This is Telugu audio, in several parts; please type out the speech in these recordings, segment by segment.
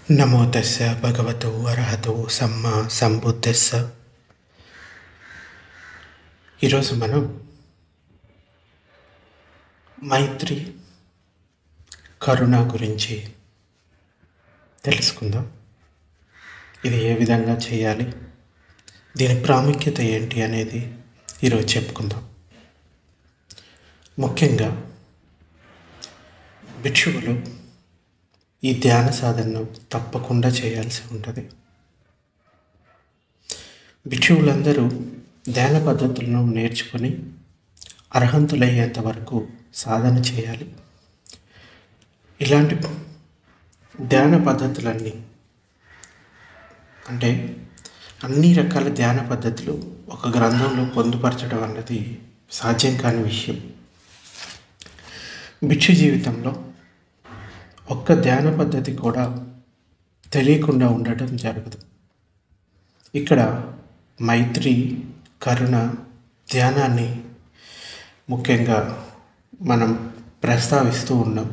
నమో తస్స భగవతో అర్హతో సమ్మా సంబుద్ధస్స. ఈరోజు మనం మైత్రి కరుణ గురించి తెలుసుకుందాం. ఇది ఏ విధంగా చేయాలి, దీని ప్రాముఖ్యత ఏంటి అనేది ఈరోజు చెప్పుకుందాం. ముఖ్యంగా భిక్షువులు ఈ ధ్యాన సాధనను తప్పకుండా చేయాల్సి ఉంటుంది. భిక్షువులందరూ ధ్యాన పద్ధతులను నేర్చుకొని అర్హంతులయ్యేంత వరకు సాధన చేయాలి. ఇలాంటి ధ్యాన పద్ధతులన్నీ అంటే అన్ని రకాల ధ్యాన పద్ధతులు ఒక గ్రంథంలో పొందుపరచడం అన్నది సాధ్యం కాని విషయం. భిక్షు జీవితంలో ఒక్క ధ్యాన పద్ధతి కూడా తెలియకుండా ఉండటం జరగదు. ఇక్కడ మైత్రి కరుణ ధ్యానాన్ని ముఖ్యంగా మనం ప్రస్తావిస్తూ ఉన్నాం.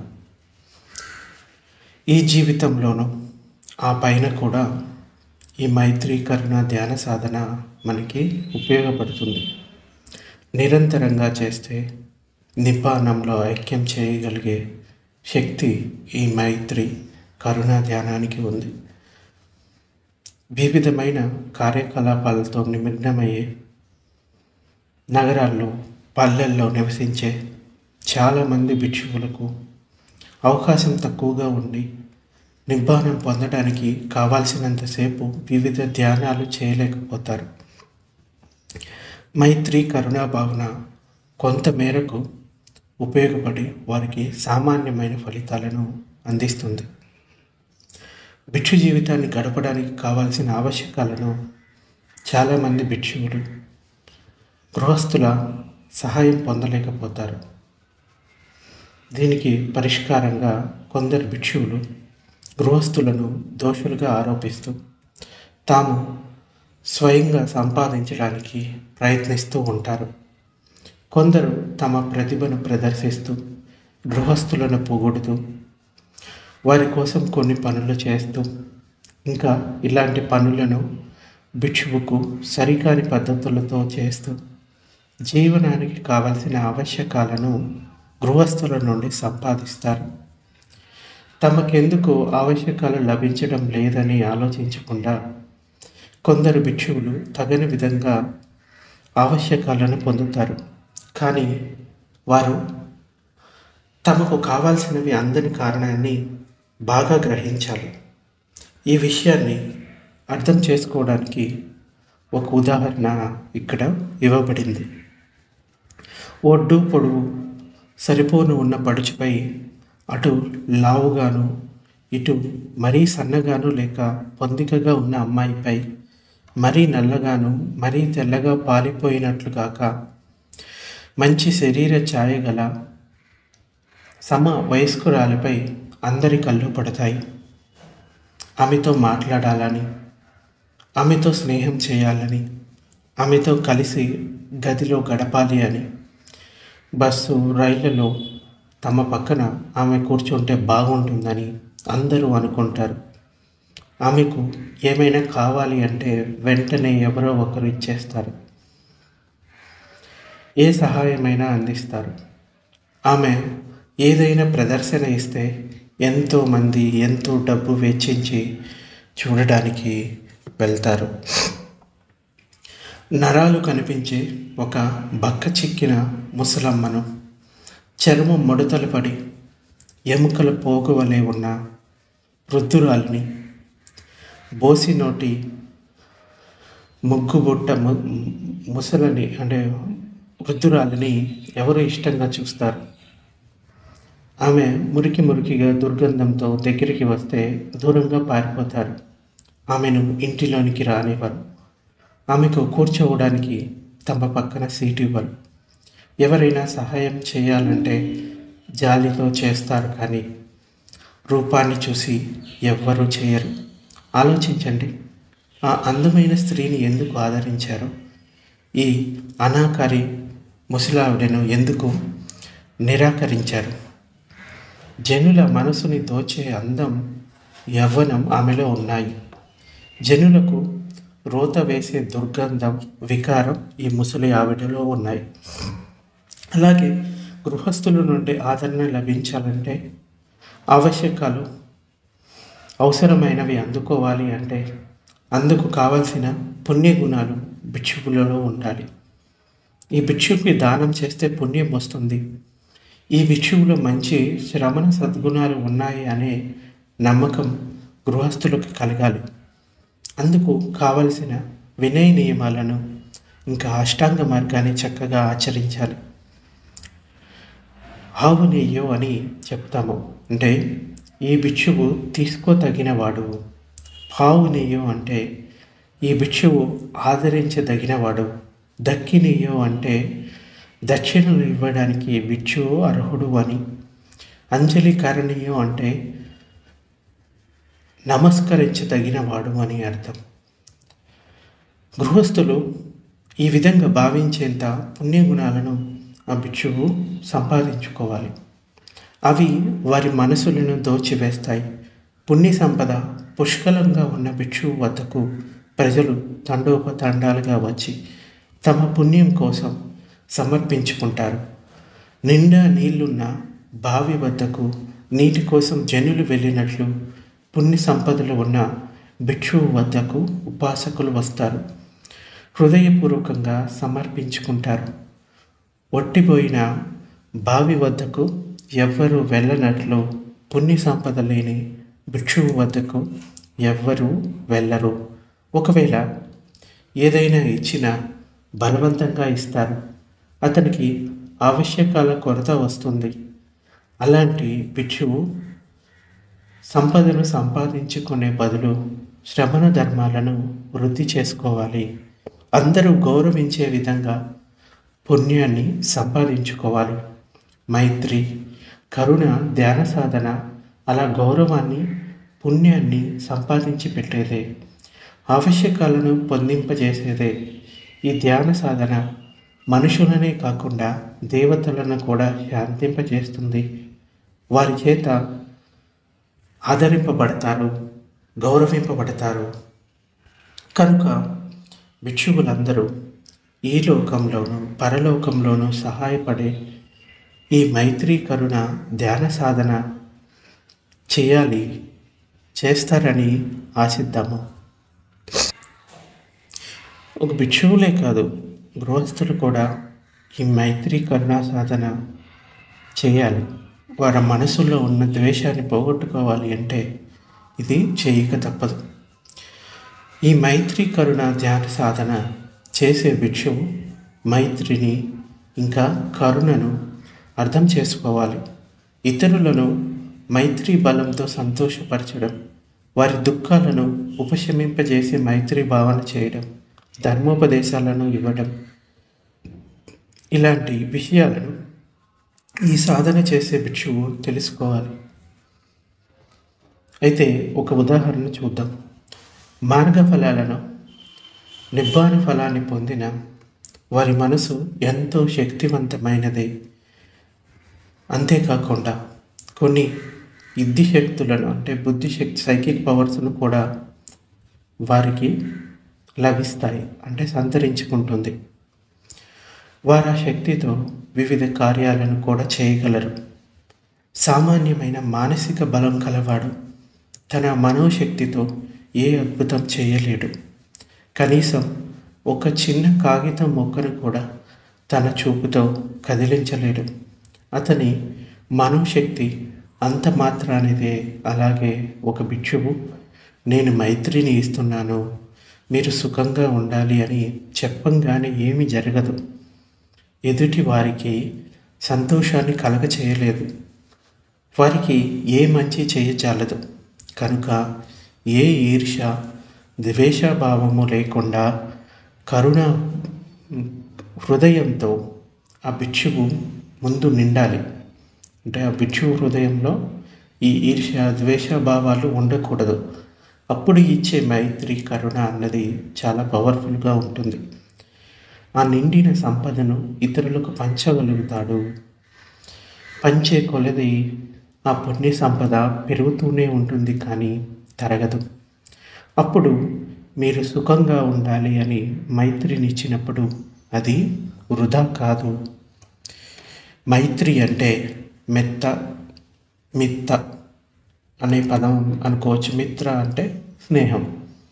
ఈ జీవితంలోనూ ఆ పైన కూడా ఈ మైత్రి కరుణ ధ్యాన సాధన మనకి ఉపయోగపడుతుంది. నిరంతరంగా చేస్తే నిబ్బానంలో ఐక్యం చేయగలిగే శక్తి ఈ మైత్రి కరుణ ధ్యానానికి ఉంది. వివిధమైన కార్యకలాపాలతో నిమగ్నమయ్యే నగరాల్లో పల్లెల్లో నివసించే చాలామంది భిక్షువులకు అవకాశం తక్కువగా ఉండి నిబ్బానం పొందడానికి కావాల్సినంతసేపు వివిధ ధ్యానాలు చేయలేకపోతారు. మైత్రి కరుణా భావన కొంత మేరకు ఉపయోగపడి వారికి సామాన్యమైన ఫలితాలను అందిస్తుంది. భిక్షు జీవితాన్ని గడపడానికి కావాల్సిన ఆవశ్యకాలను చాలామంది భిక్షువులు గృహస్థుల సహాయం పొందలేకపోతారు. దీనికి పరిష్కారంగా కొందరు భిక్షువులు గృహస్థులను దోషులుగా ఆరోపిస్తూ తాము స్వయంగా సంపాదించడానికి ప్రయత్నిస్తూ ఉంటారు. కొందరు తమ ప్రతిభను ప్రదర్శిస్తూ గృహస్థులను పొగుడుతూ వారి కోసం కొన్ని పనులు చేస్తూ ఇంకా ఇలాంటి పనులను భిక్షువుకు సరికాని పద్ధతులతో చేస్తూ జీవనానికి కావలసిన ఆవశ్యకాలను గృహస్థుల నుండి సంపాదిస్తారు. తమకెందుకు ఆవశ్యకాలు లభించడం లేదని ఆలోచించకుండా కొందరు భిక్షువులు తగిన విధంగా ఆవశ్యకాలను పొందుతారు. కానీ వారు తమకు కావాల్సినవి అందని కారణాన్ని బాగా గ్రహించాలి. ఈ విషయాన్ని అర్థం చేసుకోవడానికి ఒక ఉదాహరణ ఇక్కడ ఇవ్వబడింది. ఒడ్డు పొడవు సరిపోను ఉన్న పడుచుపై అటు లావుగాను ఇటు మరీ సన్నగాను లేక పొందికగా ఉన్న అమ్మాయిపై మరీ నల్లగాను మరీ తెల్లగా పాలిపోయినట్లు కాక మంచి శరీర ఛాయ గల సమ వయస్కురాలిపై అందరి కళ్ళు పడతాయి. ఆమెతో మాట్లాడాలని, ఆమెతో స్నేహం చేయాలని, ఆమెతో కలిసి గదిలో గడపాలి అని, బస్సు రైళ్లలో తమ పక్కన ఆమె కూర్చుంటే బాగుంటుందని అందరూ అనుకుంటారు. ఆమెకు ఏమైనా కావాలి అంటే వెంటనే ఎవరో ఒకరు ఇచ్చేస్తారు, ఏ సహాయమైనా అందిస్తారు. ఆమె ఏదైనా ప్రదర్శన ఇస్తే ఎంతోమంది ఎంతో డబ్బు వెచ్చించి చూడడానికి వెళ్తారు. నరాలు కనిపించే ఒక బక్క చిక్కిన ముసలమ్మను, చర్మం ముడతలు పడి ఎముకల పోగు వలె ఉన్న వృద్ధురాలిని, బోసి నోటి ముగ్గుబుట్ట ముసలని అంటే వృద్ధురాలిని ఎవరు ఇష్టంగా చూస్తారు. ఆమె మురికిగా దుర్గంధంతో దగ్గరికి వస్తే దూరంగా పారిపోతారు. ఆమెను ఇంటిలోనికి రానివ్వరు. ఆమెకు కూర్చోవడానికి తమ పక్కన సీటు ఇవ్వరు. ఎవరైనా సహాయం చేయాలంటే జాలితో చేస్తారు, కానీ రూపాన్ని చూసి ఎవ్వరూ చేయరు. ఆలోచించండి, ఆ అందమైన స్త్రీని ఎందుకు ఆదరించారు? ఈ అనాకారి ముసలావిడను ఎందుకు నిరాకరించారు? జనుల మనసుని దోచే అందం యవ్వనం ఆమెలో ఉన్నాయి. జనులకు రోత వేసే దుర్గంధం, వికారం ఈ ముసలి ఆవిడలో ఉన్నాయి. అలాగే గృహస్థుల నుండి ఆదరణ లభించాలంటే, ఆవశ్యకాలు అవసరమైనవి అందుకోవాలి అంటే అందుకు కావలసిన పుణ్యగుణాలు భిక్షువులలో ఉండాలి. ఈ భిక్షువుకి దానం చేస్తే పుణ్యం వస్తుంది. ఈ భిక్షువులో మంచి శ్రమణ సద్గుణాలు ఉన్నాయి అనే నమ్మకం గృహస్థులకు కలగాలి. అందుకు కావలసిన వినయ నియమాలను ఇంకా అష్టాంగ మార్గాన్ని చక్కగా ఆచరించాలి. ఆవు నెయ్యో అని చెప్తాము, అంటే ఈ భిక్షువు తీసుకోదగినవాడు. పావు నెయ్యో అంటే ఈ భిక్షువు ఆదరించదగినవాడు. దక్కి నెయ్యో అంటే దక్షిణలు ఇవ్వడానికి భిక్షువు అర్హుడు అని. అంజలి కరణీయం అంటే నమస్కరించదగినవాడు అని అర్థం. గృహస్థులు ఈ విధంగా భావించేంత పుణ్యగుణాలను ఆ భిక్షువు సంపాదించుకోవాలి. అవి వారి మనసులను దోచివేస్తాయి. పుణ్య సంపద పుష్కలంగా ఉన్న భిక్షువు వద్దకు ప్రజలు తండోపతండాలుగా వచ్చి తమ పుణ్యం కోసం సమర్పించుకుంటారు. నిండా నీళ్లున్న బావి వద్దకు నీటి కోసం జనులు వెళ్ళినట్లు పుణ్య సంపదలు ఉన్న భిక్షువు వద్దకు ఉపాసకులు వస్తారు. హృదయపూర్వకంగా సమర్పించుకుంటారు. ఒట్టిపోయిన బావి వద్దకు ఎవ్వరూ వెళ్ళనట్లు పుణ్య సంపద లేని భిక్షువు వద్దకు ఎవ్వరూ వెళ్ళరు. ఒకవేళ ఏదైనా ఇచ్చినా బలవంతంగా ఇస్తారు. అతనికి ఆవశ్యకాల కొరత వస్తుంది. అలాంటి భిక్షువు సంపదను సంపాదించుకునే బదులు శ్రమణ ధర్మాలను వృద్ధి చేసుకోవాలి. అందరూ గౌరవించే విధంగా పుణ్యాన్ని సంపాదించుకోవాలి. మైత్రి, కరుణ, ధ్యాన సాధన అలా గౌరవాన్ని, పుణ్యాన్ని సంపాదించి పెట్టేదే. ఆవశ్యకాలను పొందింపజేసేదే. ఈ ధ్యాన సాధన మనుషులనే కాకుండా దేవతలను కూడా శాంతింపజేస్తుంది. వారి చేత ఆదరింపబడతారు, గౌరవింపబడతారు. కనుక భిక్షువులందరూ ఈ లోకంలోనూ పరలోకంలోనూ సహాయపడే ఈ మైత్రి, కరుణ, ధ్యాన సాధన చేస్తారని ఆశిద్దాము. ఒక భిక్షువులే కాదు, గృహస్థులు కూడా ఈ మైత్రి, కరుణ సాధన చేయాలి. వారి మనసులో ఉన్న ద్వేషాన్ని పోగొట్టుకోవాలి అంటే ఇది చేయక తప్పదు. ఈ మైత్రి, కరుణ, ధ్యాన సాధన చేసే భిక్షువు మైత్రిని ఇంకా కరుణను అర్థం చేసుకోవాలి. ఇతరులను మైత్రి బలంతో సంతోషపరచడం, వారి దుఃఖాలను ఉపశమింపజేసే మైత్రి భావన చేయడం, ధర్మోపదేశాలను ఇవ్వడం, ఇలాంటి విషయాలను ఈ సాధన చేసే భిక్షువు తెలుసుకోవాలి. అయితే ఒక ఉదాహరణ చూద్దాం. మార్గఫలాలను, నిబ్బాన ఫలాన్ని పొందిన వారి మనసు ఎంతో శక్తివంతమైనది. అంతేకాకుండా కొన్ని బుద్ధి శక్తులను, అంటే బుద్ధిశక్తి, సైకిక్ పవర్స్ను కూడా వారికి లభిస్తాయి, అంటే సంతరించుకుంటుంది. వారు ఆ శక్తితో వివిధ కార్యాలను కూడా చేయగలరు. సామాన్యమైన మానసిక బలం కలవాడు తన మనోశక్తితో ఏ అద్భుతం చేయలేడు. కనీసం ఒక చిన్న కాగితం మొక్కను కూడా తన చూపుతో కదిలించలేడు. అతని మనోశక్తి అంత మాత్రానిదే. అలాగే ఒక భిక్షువు, నేను మైత్రిని ఇస్తున్నాను, మీరు సుఖంగా ఉండాలి అని చెప్పంగానే ఏమీ జరగదు. ఎదుటి వారికి సంతోషాన్ని కలగచేయలేదు, వారికి ఏ మంచి చేయజాలదు. కనుక ఏ ఈర్ష, ద్వేషభావము లేకుండా కరుణ హృదయంతో ఆ భిక్షువు ముందు నిండాలి. అంటే ఆ భిక్షువు హృదయంలో ఈ ఈర్ష, ద్వేషభావాలు ఉండకూడదు. అప్పుడు ఇచ్చే మైత్రి, కరుణ అన్నది చాలా పవర్ఫుల్గా ఉంటుంది. ఆ నిండిన సంపదను ఇతరులకు పంచగలుగుతాడు. పంచే కొలది ఆ పుణ్య సంపద పెరుగుతూనే ఉంటుంది. కానీ తరగదు. అప్పుడు మీరు సుఖంగా ఉండాలి అని మైత్రినిచ్చినప్పుడు అది వృధా కాదు. మైత్రి అంటే మెత్త, మిత్త అనే పదం అనుకోవచ్చు. మిత్ర అంటే స్నేహం.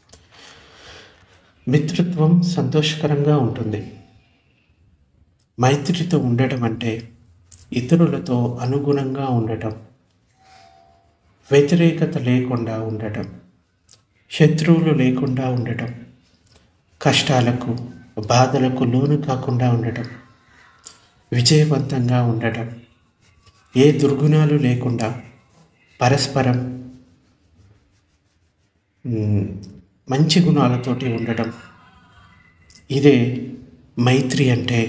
మిత్రత్వం సంతోషకరంగా ఉంటుంది. మైత్రితో ఉండటం అంటే ఇతరులతో అనుగుణంగా ఉండటం, వ్యతిరేకత లేకుండా ఉండటం, శత్రువులు లేకుండా ఉండటం, కష్టాలకు బాధలకు లోను కాకుండా ఉండటం, విజయవంతంగా ఉండటం, ఏ దుర్గుణాలు లేకుండా పరస్పరం మంచి గుణాలతోటి ఉండటం. ఇదే మైత్రి అంటే.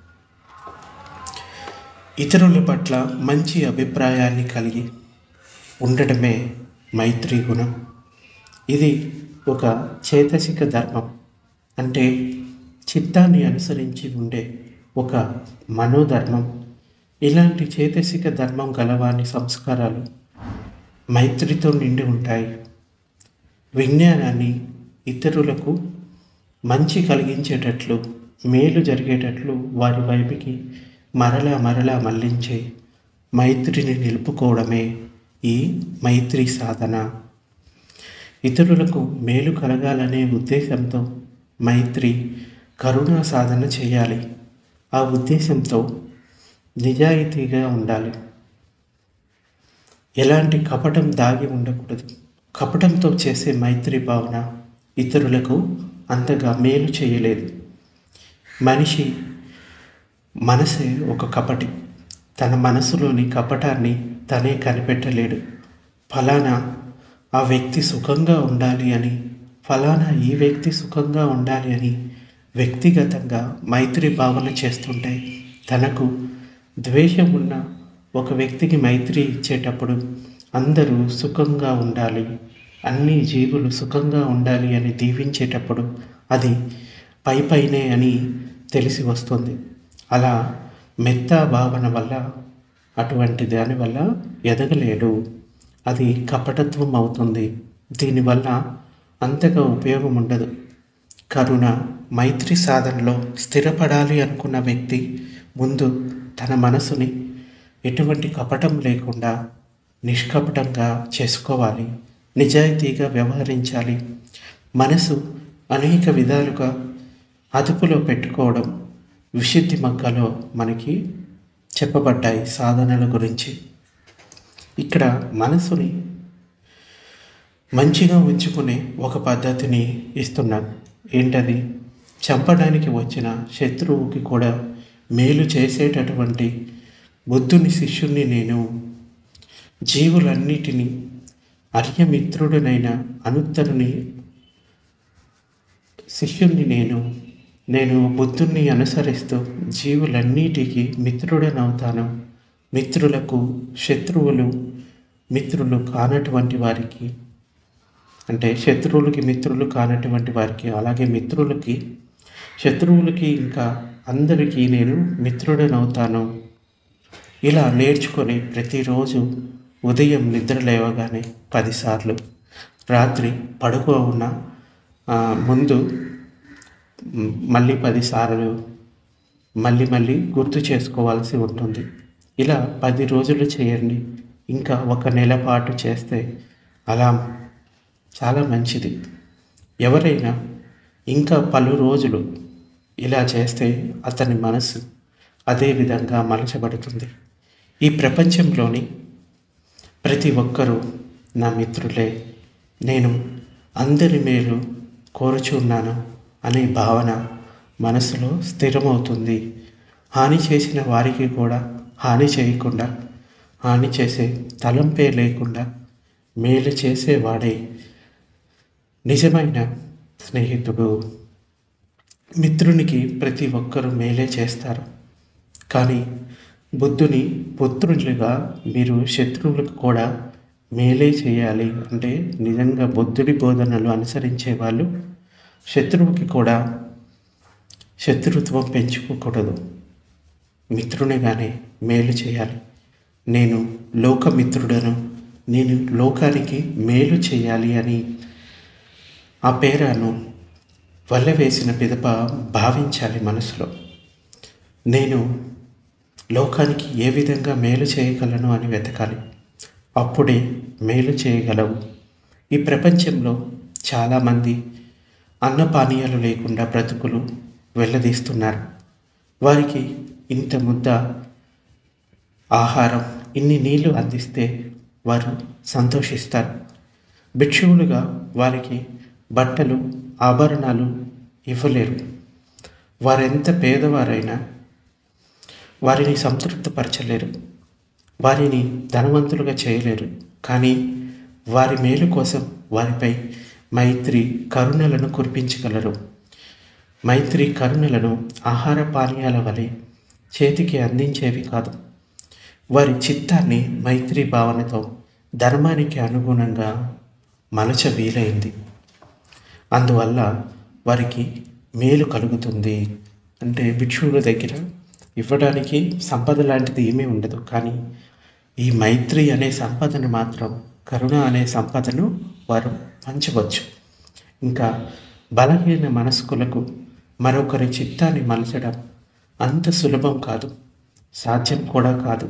ఇతరుల పట్ల మంచి అభిప్రాయాన్ని కలిగి ఉండటమే మైత్రి గుణం. ఇది ఒక చేతసిక ధర్మం, అంటే చిత్తాన్ని అనుసరించి ఉండే ఒక మనోధర్మం. ఇలాంటి చేతసిక ధర్మం గలవాని సంస్కారాలు మైత్రితో నిండి ఉంటాయి. విజ్ఞానాన్ని ఇతరులకు మంచి కలిగించేటట్లు, మేలు జరిగేటట్లు వారి వైపుకి మరలా మళ్లించే మైత్రిని నిలుపుకోవడమే ఈ మైత్రి సాధన. ఇతరులకు మేలు కలగాలనే ఉద్దేశంతో మైత్రి, కరుణా సాధన చేయాలి. ఆ ఉద్దేశంతో నిజాయితీగా ఉండాలి. ఎలాంటి కపటం దాగి ఉండకూడదు. కపటంతో చేసే మైత్రి భావన ఇతరులకు అంతగా మేలు చేయలేదు. మనిషి మనసే ఒక కపటి. తన మనసులోని కపటాన్ని తనే కనిపెట్టలేడు. ఫలానా ఆ వ్యక్తి సుఖంగా ఉండాలి అని, ఫలానా ఈ వ్యక్తి సుఖంగా ఉండాలి అని వ్యక్తిగతంగా మైత్రి భావన చేస్తుంటే, తనకు ద్వేషం ఉన్న ఒక వ్యక్తికి మైత్రి ఇచ్చేటప్పుడు అందరూ సుఖంగా ఉండాలి, అన్ని జీవులు సుఖంగా ఉండాలి అని దీవించేటప్పుడు అది పైనే అని తెలిసి వస్తుంది. అలా మెత్తా భావన వల్ల, అటువంటి దానివల్ల ఎదగలేడు. అది కపటత్వం అవుతుంది. దీనివల్ల అంతగా ఉపయోగం ఉండదు. కరుణ, మైత్రి సాధనలో స్థిరపడాలి అనుకున్న వ్యక్తి ముందు తన మనసుని ఎటువంటి కపటం లేకుండా నిష్కపటంగా చేసుకోవాలి. నిజాయితీగా వ్యవహరించాలి. మనసు అనేక విధాలుగా అదుపులో పెట్టుకోవడం విశుద్ధి మగ్గలో మనకి చెప్పబడ్డాయి సాధనల గురించి. ఇక్కడ మనసుని మంచిగా ఉంచుకునే ఒక పద్ధతిని ఇస్తున్నాను. ఏంటది? చంపడానికి వచ్చిన శత్రువుకి కూడా మేలు చేసేటటువంటి బుద్ధుని శిష్యుణ్ణి నేను, జీవులన్నిటినీ అర్యమిత్రుడనైన అనుత్తరుని శిష్యుణ్ణి నేను బుద్ధుణ్ణి అనుసరిస్తూ జీవులన్నిటికీ మిత్రుడనవుతాను. మిత్రులకు శత్రువులు మిత్రులు కానటువంటి వారికి, అంటే శత్రువులకి మిత్రులు కానటువంటి వారికి, అలాగే మిత్రులకి శత్రువులకి, ఇంకా అందరికీ నేను మిత్రుడనవుతాను. ఇలా నేర్చుకొని ప్రతిరోజు ఉదయం నిద్ర లేవగానే 10 సార్లు, రాత్రి పడుకోన్న ముందు మళ్ళీ 10 సార్లు మళ్ళీ గుర్తు చేసుకోవాల్సి ఉంటుంది. ఇలా 10 రోజులు చేయండి. ఇంకా 1 నెల పాటు చేస్తే అలా చాలా మంచిది. ఎవరైనా ఇంకా పలు రోజులు ఇలా చేస్తే అతని మనసు అదే విధంగా మలచబడుతుంది. ఈ ప్రపంచంలోని ప్రతి ఒక్కరూ నా మిత్రులే, నేను అందరి మేలు కోరుచున్నాను అనే భావన మనసులో స్థిరమవుతుంది. హాని చేసిన వారికి కూడా హాని చేయకుండా, హాని చేసే తలంపే లేకుండా మేలు చేసేవాడే నిజమైన స్నేహితుడు. మిత్రునికి ప్రతి ఒక్కరూ మేలే చేస్తారు. కానీ బుద్ధుని పుత్రులుగా మీరు శత్రువులకు కూడా మేలే చేయాలి. అంటే నిజంగా బుద్ధుడి బోధనలు అనుసరించే వాళ్ళు శత్రువుకి కూడా శత్రుత్వం పెంచుకోకూడదు. మిత్రునిగానే మేలు చేయాలి. నేను లోకమిత్రుడను, నేను లోకానికి మేలు చేయాలి అని ఆ పేరాను వల్లవేసిన పిదప భావించాలి మనసులో. నేను లోకానికి ఏ విధంగా మేలు చేయగలను అని వెతకాలి. అప్పుడే మేలు చేయగలవు. ఈ ప్రపంచంలో చాలామంది అన్నపానీయాలు లేకుండా బ్రతుకులు వెళ్ళదీస్తున్నారు. వారికి ఇంత ముద్ద ఆహారం, ఇన్ని నీళ్లు అందిస్తే వారు సంతోషిస్తారు. భిక్షువులుగా వారికి బట్టలు, ఆభరణాలు ఇవ్వలేరు. వారెంత పేదవారైనా వారిని సంతృప్తిపరచలేరు, వారిని ధనవంతులుగా చేయలేరు. కానీ వారి మేలు కోసం వారిపై మైత్రి కరుణలను కురిపించగలరు. మైత్రి కరుణలను ఆహార పానీయాల వలె చేతికి అందించేవి కాదు. వారి చిత్తాన్ని మైత్రి భావనతో ధర్మానికి అనుగుణంగా మలచ వీలైంది. అందువల్ల వారికి మేలు కలుగుతుంది. అంటే భిక్షువుల దగ్గర ఇవ్వడానికి సంపద లాంటిది ఏమీ ఉండదు, కానీ ఈ మైత్రి అనే సంపదను మాత్రం, కరుణ అనే సంపదను వారు పంచవచ్చు. ఇంకా బలహీన మనస్కులకు మరొకరి చిత్తాన్ని మలచడం అంత సులభం కాదు, సాధ్యం కూడా కాదు.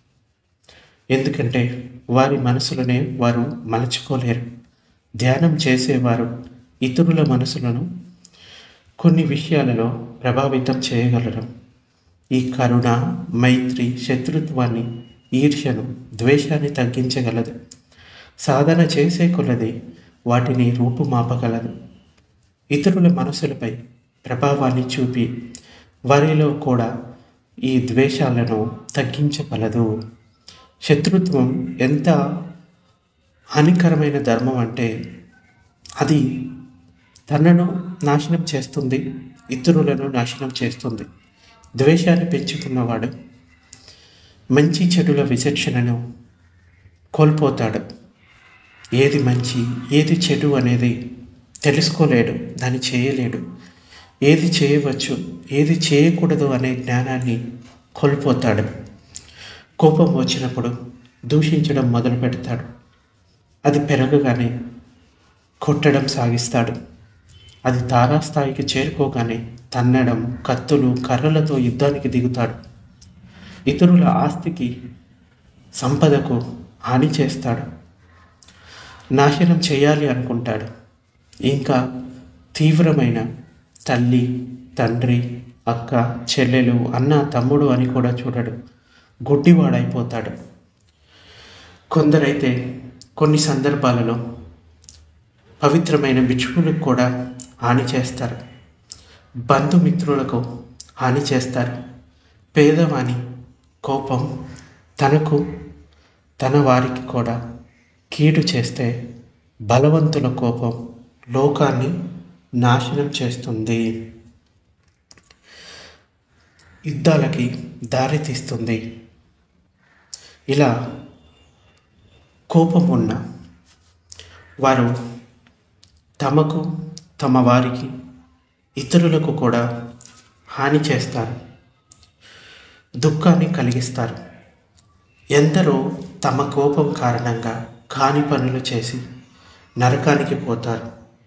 ఎందుకంటే వారి మనసులనే వారు మలచుకోలేరు. ధ్యానం చేసేవారు ఇతరుల మనసులను కొన్ని విషయాలలో ప్రభావితం చేయగలరు. ఈ కరుణ, మైత్రి శత్రుత్వాన్ని, ఈర్ష్యను, ద్వేషాన్ని తగ్గించగలదు. సాధన చేసే కొలది వాటిని రూపుమాపగలదు. ఇతరుల మనసులపై ప్రభావాన్ని చూపి వారిలో కూడా ఈ ద్వేషాలను తగ్గించగలదు. శత్రుత్వం ఎంత హానికరమైన ధర్మం అంటే అది తనను నాశనం చేస్తుంది, ఇతరులను నాశనం చేస్తుంది. ద్వేషాన్ని పెంచుకున్నవాడు మంచి చెడుల విచక్షణను కోల్పోతాడు. ఏది మంచి, ఏది చెడు అనేది తెలుసుకోలేడు, దాన్ని చేయలేడు. ఏది చేయవచ్చు, ఏది చేయకూడదు అనే జ్ఞానాన్ని కోల్పోతాడు. కోపం వచ్చినప్పుడు దూషించడం మొదలు పెడతాడు. అది పెరగగానే కొట్టడం సాగిస్తాడు. అది తారాస్థాయికి చేరుకోగానే తన్నడం, కత్తులు, కర్రలతో యుద్ధానికి దిగుతాడు. ఇతరుల ఆస్తికి, సంపదకు హాని చేస్తాడు. నాశనం చేయాలి అనుకుంటాడు. ఇంకా తీవ్రమైన తల్లి, తండ్రి, అక్క, చెల్లెలు, అన్న, తమ్ముడు అని కూడా చూడడు. గుడ్డివాడైపోతాడు. కొందరైతే కొన్ని సందర్భాలలో పవిత్రమైన భిక్షువులకు కూడా హాని చేస్తారు. బంధుమిత్రులకు హాని చేస్తారు. పేదవాని కోపం తనకు, తన వారికి కూడా కీడు చేస్తే బలవంతుల కోపం లోకాన్ని నాశనం చేస్తుంది, యుద్ధాలకి దారితీస్తుంది. ఇలా కోపం ఉన్న వారు తమకు, తమ వారికి, ఇతరులకు కూడా హాని చేస్తారు, దుఃఖాన్ని కలిగిస్తారు. ఎందరో తమ కోపం కారణంగా కాని పనులు చేసి నరకానికి పోతారు.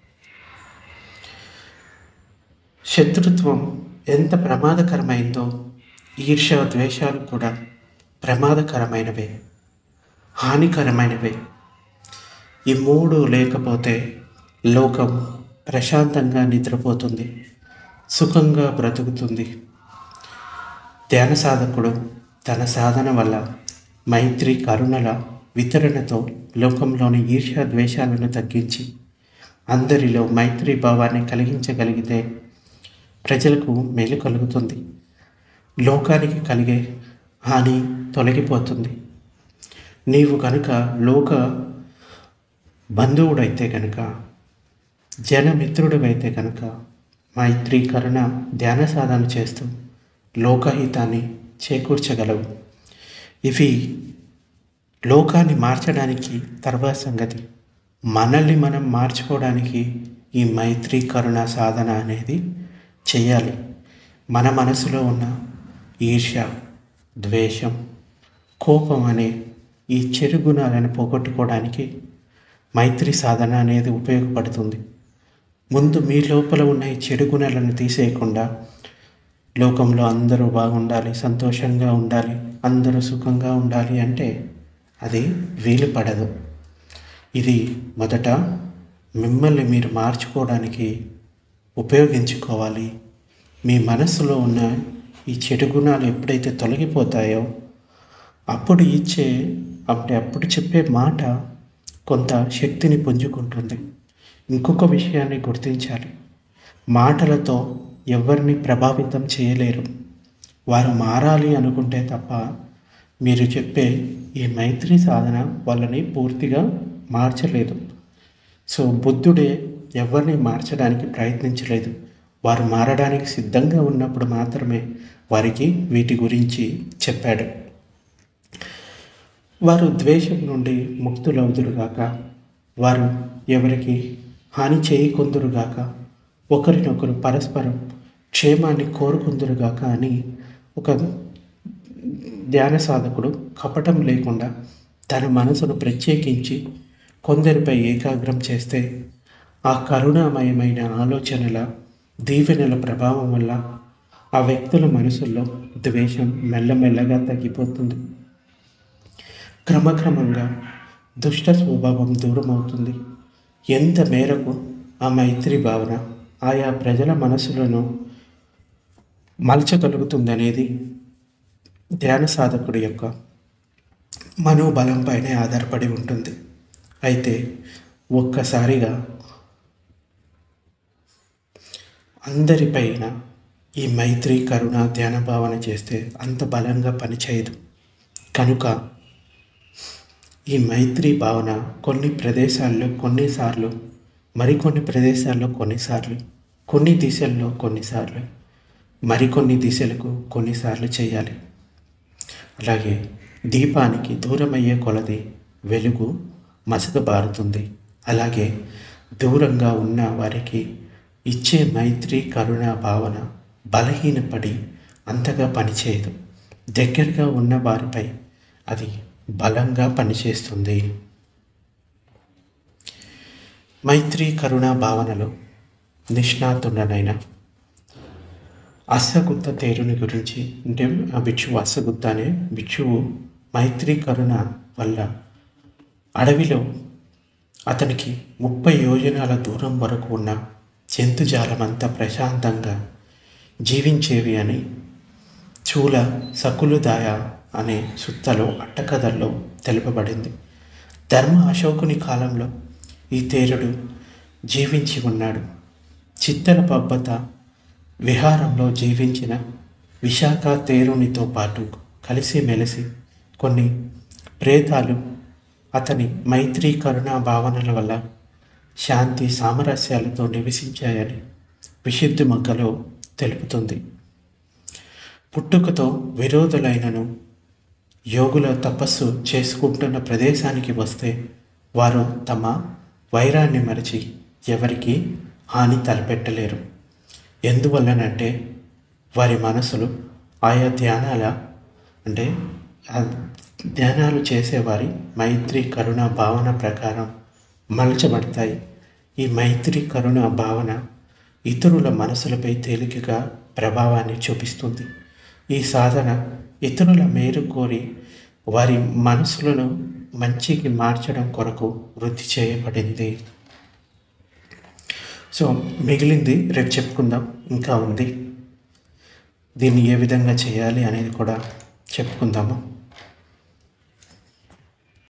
శత్రుత్వం ఎంత ప్రమాదకరమైందో ఈర్ష్య, ద్వేషాలు కూడా ప్రమాదకరమైనవే, హానికరమైనవే. ఈ మూడు లేకపోతే లోకం ప్రశాంతంగా నిద్రపోతుంది, సుఖంగా బ్రతుకుతుంది. ధ్యాన సాధకుడు తన సాధన వల్ల మైత్రి కరుణల వితరణతో లోకంలోని ఈర్ష్య ద్వేషాలను తగ్గించి అందరిలో మైత్రి భావాన్ని కలిగించగలిగితే ప్రజలకు మేలు కలుగుతుంది. లోకానికి కలిగే హాని తొలగిపోతుంది. నీవు కనుక లోక బంధువుడైతే కనుక, జనమిత్రుడివైతే కనుక మైత్రి కరుణ ధ్యాన సాధన చేస్తూ లోకహితాన్ని చేకూర్చగలవు. ఇవి లోకాన్ని మార్చడానికి తర్వాత సంగతి. మనల్ని మనం మార్చుకోవడానికి ఈ మైత్రి కరుణ సాధన అనేది చేయాలి. మన మనసులో ఉన్న ఈర్ష్య, ద్వేషం, కోపం అనే ఈ చెడు గుణాలను పోగొట్టుకోవడానికి మైత్రి సాధన అనేది ఉపయోగపడుతుంది. ముందు మీ లోపల ఉన్న ఈ చెడు గుణాలను తీసేయకుండా లోకంలో అందరూ బాగుండాలి, సంతోషంగా ఉండాలి, అందరూ సుఖంగా ఉండాలి అంటే అది వీలు పడదు. ఇది మొదట మిమ్మల్ని మీరు మార్చుకోవడానికి ఉపయోగించుకోవాలి. మీ మనస్సులో ఉన్న ఈ చెడు గుణాలు ఎప్పుడైతే తొలగిపోతాయో అప్పుడు చెప్పే మాట కొంత శక్తిని పుంజుకుంటుంది. ఇంకొక విషయాన్ని గుర్తించాలి, మాటలతో ఎవరిని ప్రభావితం చేయలేరు. వారు మారాలి అనుకుంటే తప్ప మీరు చెప్పే ఈ మైత్రి సాధన వాళ్ళని పూర్తిగా మార్చలేదు. సో బుద్ధుడే ఎవరిని మార్చడానికి ప్రయత్నించలేదు. వారు మారడానికి సిద్ధంగా ఉన్నప్పుడు మాత్రమే వారికి వీటి గురించి చెప్పాడు. వారు ద్వేషం నుండి ముక్తులవుదురుగాక, వారు ఎవరికి హాని చేయకొందురుగాక, ఒకరినొకరు పరస్పరం క్షేమాన్ని కోరుకుందురుగాక అని ఒక ధ్యాన సాధకుడు కపటం లేకుండా తన మనసును ప్రత్యేకించి కొందరిపై ఏకాగ్రం చేస్తే ఆ కరుణామయమైన ఆలోచనల దీవెనల ప్రభావం వల్ల ఆ వ్యక్తుల మనసుల్లో ద్వేషం మెల్లమెల్లగా తగ్గిపోతుంది. క్రమక్రమంగా దుష్ట స్వభావం దూరమవుతుంది. ఎంత మేరకు ఆ మైత్రి భావన ఆయా ప్రజల మనసులను మలచగలుగుతుందనేది ధ్యాన సాధకుడి యొక్క మనోబలంపైనే ఆధారపడి ఉంటుంది. అయితే ఒక్కసారిగా అందరిపైన ఈ మైత్రి కరుణ ధ్యాన భావన చేస్తే అంత బలంగా పనిచేయదు. కనుక ఈ మైత్రి భావన కొన్ని ప్రదేశాల్లో కొన్నిసార్లు, మరికొన్ని ప్రదేశాల్లో కొన్నిసార్లు, కొన్ని దిశల్లో కొన్నిసార్లు, మరికొన్ని దిశలకు కొన్నిసార్లు చేయాలి. అలాగే దీపానికి దూరమయ్యే కొలది వెలుగు మసకబారుతుంది. అలాగే దూరంగా ఉన్న వారికి ఇచ్చే మైత్రి కరుణ భావన బలహీనపడి అంతగా పనిచేయదు. దగ్గరగా ఉన్న వారిపై అది బలంగా పనిచేస్తుంది. మైత్రి కరుణ భావనలో నిష్ణాతుడనైన అశ్వగుప్త తేరుని గురించి, అంటే ఆ భిక్షువు అశ్వగుప్త అనే భిక్షువు మైత్రి కరుణ వల్ల అడవిలో అతనికి 30 యోజనాల దూరం వరకు ఉన్న జంతుజాలమంతా ప్రశాంతంగా జీవించేవి అని చూల సకులుదాయ అనే సుత్తలో అట్టకథల్లో తెలుపబడింది. ధర్మ అశోకుని కాలంలో ఈ తేరుడు జీవించి ఉన్నాడు. చిత్తల పబ్బత విహారంలో జీవించిన విశాఖ తేరునితో పాటు కలిసిమెలిసి కొన్ని ప్రేతాలు అతని మైత్రి కరుణా భావనల వల్ల శాంతి సామరస్యాలతో నివసించాయని విశుద్ధి మొగ్గలో తెలుపుతుంది. పుట్టుకతో విరోధులైనను యోగుల తపస్సు చేసుకుంటున్న ప్రదేశానికి వస్తే వారు తమ వైరాన్ని మరిచి ఎవరికి హాని తలపెట్టలేరు. ఎందువల్లనంటే వారి మనసులు ఆయా ధ్యానాలు చేసేవారి మైత్రి కరుణ భావన ప్రకారం మలచబడతాయి. ఈ మైత్రి కరుణ భావన ఇతరుల మనసులపై తేలికగా ప్రభావాన్ని చూపిస్తుంది. ఈ సాధన ఇతరుల మేలు కోరి వారి మనసులను మంచికి మార్చడం కొరకు వృద్ధి చేయబడింది. సో మిగిలింది రేపు చెప్పుకుందాం. ఇంకా ఉంది, దీన్ని ఏ విధంగా చేయాలి అనేది కూడా చెప్పుకుందాము.